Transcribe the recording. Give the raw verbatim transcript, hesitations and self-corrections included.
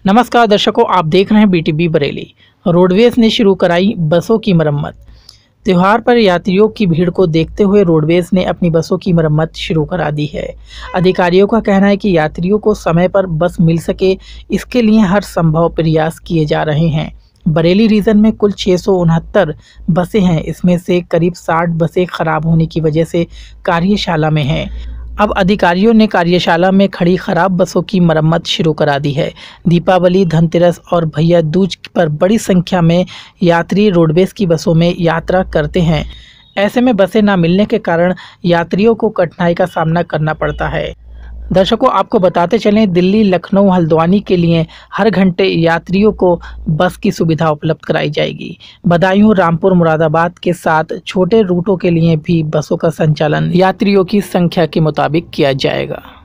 नमस्कार दर्शकों, आप देख रहे हैं बीटीबी बरेली। रोडवेज ने शुरू कराई बसों की मरम्मत। त्योहार पर यात्रियों की भीड़ को देखते हुए रोडवेज ने अपनी बसों की मरम्मत शुरू करा दी है। अधिकारियों का कहना है कि यात्रियों को समय पर बस मिल सके, इसके लिए हर संभव प्रयास किए जा रहे हैं। बरेली रीजन में कुल छः सौ उनहत्तर बसें हैं। इसमें से करीब साठ बसें खराब होने की वजह से कार्यशाला में हैं। अब अधिकारियों ने कार्यशाला में खड़ी खराब बसों की मरम्मत शुरू करा दी है। दीपावली, धनतेरस और भैया दूज पर बड़ी संख्या में यात्री रोडवेज की बसों में यात्रा करते हैं। ऐसे में बसें ना मिलने के कारण यात्रियों को कठिनाई का सामना करना पड़ता है। दर्शकों, आपको बताते चलें, दिल्ली, लखनऊ, हल्द्वानी के लिए हर घंटे यात्रियों को बस की सुविधा उपलब्ध कराई जाएगी। बदायूं, रामपुर, मुरादाबाद के साथ छोटे रूटों के लिए भी बसों का संचालन यात्रियों की संख्या के मुताबिक किया जाएगा।